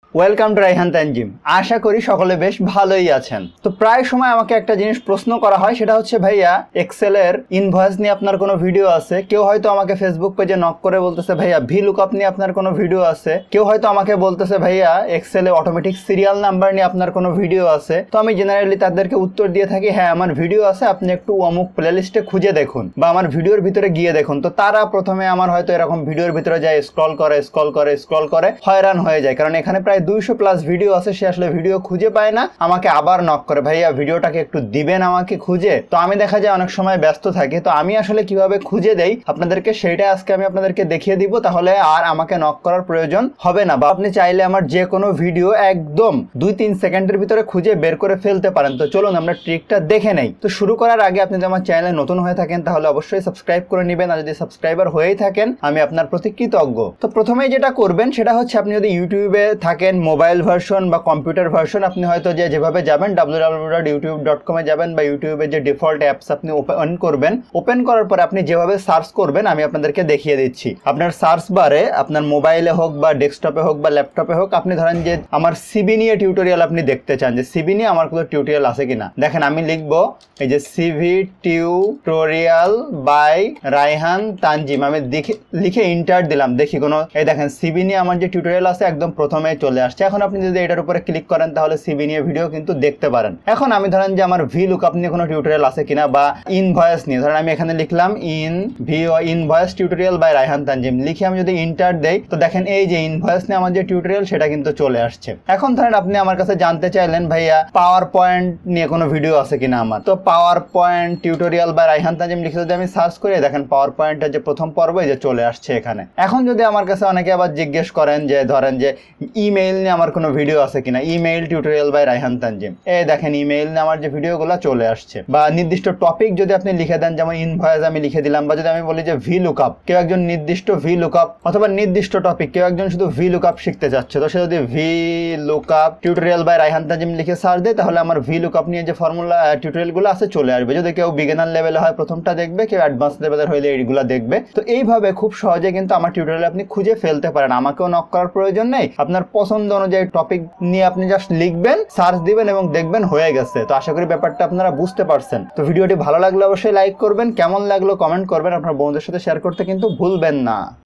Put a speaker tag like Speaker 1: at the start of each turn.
Speaker 1: Welcome to Raihan Tanzim. আশা করি সকলে বেশ ভালোই আছেন। তো প্রায় সময় আমাকে একটা জিনিস প্রশ্ন করা হয়, সেটা হচ্ছে ভাইয়া এক্সেলের ইনভয়েস নিয়ে আপনার কোনো ভিডিও আছে? কেউ হয়তো আমাকে ফেসবুক পেজে নক করে বলতেছে ভাইয়া ভি লুকআপ নিয়ে আপনার কোনো ভিডিও আছে? কেউ হয়তো আমাকে বলতেছে ভাইয়া এক্সেলে অটোমেটিক সিরিয়াল নাম্বার নিয়ে আপনার কোনো ভিডিও আছে? তো আমি জেনারেলি তাদেরকে উত্তর দিয়ে থাকি হ্যাঁ আমার ভিডিও আছে, আপনি একটু অমুক প্লেলিস্টে খুঁজে দেখুন বা আমার ভিডিওর ভিতরে গিয়ে দেখুন। তো তারা প্রথমে আমার হয়তো এরকম ভিডিওর ভিতরে যায় স্ক্রল করে হয়রান হয়ে যায়, কারণ এখানে প্রায় 200+ ভিডিও আছে। সে আসলে ভিডিও খুঁজে পায় না, আমাকে আবার নক করে ভাইয়া ভিডিওটাকে একটু দিবেন আমাকে খুঁজে। তো আমি দেখা যায় অনেক সময় ব্যস্ত থাকি, তো আমি আসলে কিভাবে খুঁজে দেই আপনাদেরকে সেইটা আজকে আমি আপনাদেরকে দেখিয়ে দিব। তাহলে আর আমাকে নক করার প্রয়োজন হবে না, বা আপনি চাইলে আমার যে কোনো ভিডিও একদম 2-3 সেকেন্ডের ভিতরে খুঁজে বের করে ফেলতে পারেন। তো চলুন আমরা ট্রিকটা দেখে নেই। তো শুরু করার আগে আপনি যদি আমার চ্যানেলে নতুন হয়ে থাকেন তাহলে অবশ্যই সাবস্ক্রাইব করে নেবেন, আর যদি সাবস্ক্রাইবার হয়েই থাকেন আমি আপনার প্রতি কৃতজ্ঞ। তো প্রথমেই যেটা করবেন সেটা হচ্ছে আপনি যদি ইউটিউবে থাকেন মোবাইল ভার্সন বা কম্পিউটার ভার্সন, আপনি হয়তো যেভাবে যাবেন www.youtube.com এ যাবেন বা ইউটিউবের যে ডিফল্ট অ্যাপস আপনি ওপেন করবেন। ওপেন করার পরে আপনি যেভাবে সার্চ করবেন আমি আপনাদেরকে দেখিয়ে দিচ্ছি। আপনার সার্চ বারে আপনার মোবাইলে হোক বা ডেস্কটপে হোক বা ল্যাপটপে হোক, আপনি ধরেন যে আমার সিবি নিয়ে টিউটোরিয়াল আপনি দেখতে চান, যে সিবি নিয়ে আমার কোনো টিউটোরিয়াল আছে কিনা। দেখেন আমি লিখবো এই যে CV tutorial by Raihan Tanzim, আমি লিখে ইন্টার দিলাম, দেখি কোনো, এই দেখেন সিবি নিয়ে আমার যে টিউটোরিয়াল আছে একদম প্রথমেই চলে আসছে। এখন আপনি যদি এটার উপরে ক্লিক করেন তাহলে সিবি নিয়ে ভিডিও কিন্তু দেখতে পারেন। এখন আমি ধরেন যে আমার ভি লুকআপ নিয়ে কোনো টিউটোরিয়াল আছে কিনা বা ইনভয়েস নিয়ে, ধরেন আমি এখানে লিখলাম invoice tutorial by Raihan Tanzim, লিখে আমি যদি ইন্টার দেই তো দেখেন এই যে ইনভয়েস নিয়ে আমার যে টিউটোরিয়াল সেটা কিন্তু চলে আসছে। এখন ধরেন আপনি আমার কাছে জানতে চাইলেন ভাইয়া পাওয়ার পয়েন্ট নিয়ে কোনো ভিডিও আছে কিনা আমার, তো PowerPoint tutorial by Raihan Tanzim লিখে যদি আমি সার্চ করি দেখেন পাওয়ার পয়েন্টের যে প্রথম পর্ব এই যে চলে আসছে এখানে। এখন যদি আমার কাছে অনেকে আবার জিজ্ঞেস করেন যে ধরেন যে ইমেইল নিয়ে আমার কোনো ভিডিও আছে কিনা, email tutorial by Raihan Tanzim, এই দেখেন ইমেইল নিয়ে আমার যে ভিডিওগুলো চলে আসছে। বা নির্দিষ্ট টপিক যদি আপনি লিখে দেন, যেমন ইনভয়েস আমি লিখে দিলাম, বা যদি আমি বলি যে ভি লুকআপ, কেউ একজন নির্দিষ্ট ভি লুকআপ অথবা নির্দিষ্ট টপিক, কেউ একজন শুধু ভি লুকআপ শিখতে চাচ্ছে, তো সে যদি V lookup tutorial by Raihan Tanzim লিখে সার্চ দেয় তাহলে আমার ভি লুকআপ নিয়ে যে ফর্মুলা টিউটোরিয়ালগুলো আছে চলে আসবে। যদি কেউ বিগিনার লেভেলে হয় প্রথমটা দেখবে, কেউ অ্যাডভান্স লেভেলের হইলে এইগুলো দেখবে। তো এইভাবে খুব সহজে কিন্তু আমার টিউটোরিয়াল আপনি খুঁজে ফেলতে পারেন, আমাকেও নক করার প্রয়োজন নেই। আপনার পছন্দ অনুযায়ী টপিক নিয়ে আপনি জাস্ট লিখবেন, সার্চ দিবেন এবং দেখবেন হয়ে গেছে। তো আশা করি ব্যাপারটা আপনারা বুঝতে পারছেন। তো ভিডিওটি ভালো লাগলে অবশ্যই লাইক করবেন, কেমন লাগলো কমেন্ট করবেন, আপনার বন্ধুদের সাথে শেয়ার করতে কিন্তু ভুলবেন না।